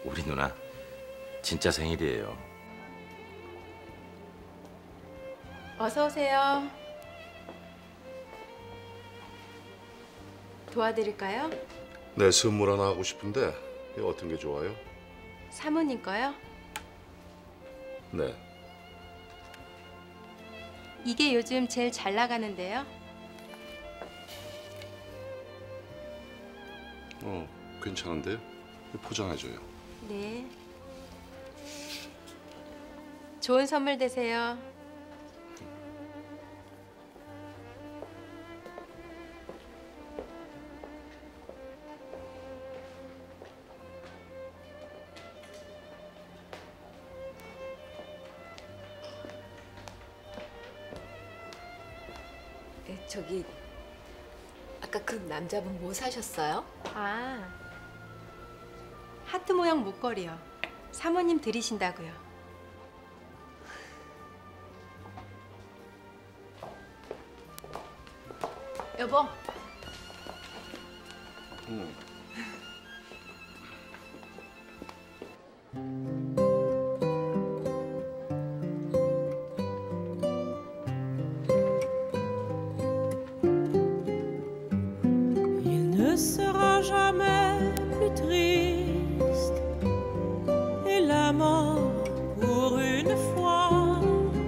우리 누나 진짜 생일이에요. 어서 오세요. 도와드릴까요? 네, 선물 하나 하고 싶은데 이거 어떤 게 좋아요? 사모님 거요? 네. 이게 요즘 제일 잘 나가는데요. 괜찮은데요? 이거 포장해줘요. 네. 좋은 선물 되세요. 저기 아까 그 남자분 뭐 사셨어요? 아, 하트 모양 목걸이요. 사모님 드리신다고요. 여보. Il ne sera jamais plus triste et la mort pour une fois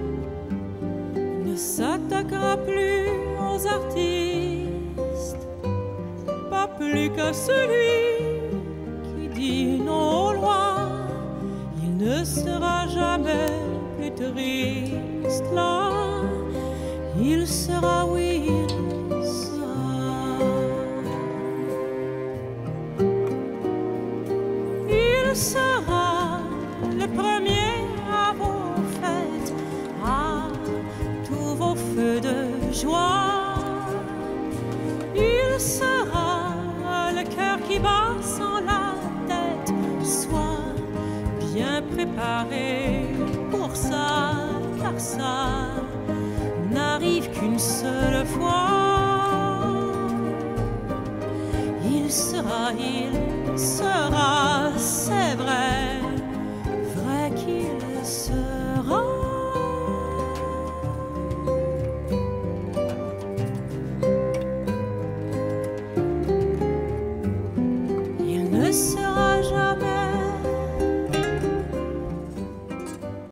ne s'attaquera plus aux artistes, pas plus qu'à celui qui dit non aux lois. Il ne sera jamais plus triste là, il sera, oui, il sera. Il sera le premier à vos fêtes, à tous vos feux de joie. Il sera le cœur qui bat sans la tête. Sois bien préparé pour ça, car ça n'arrive qu'une seule fois. Il sera, c'est vrai, vrai qu'il sera. Il ne sera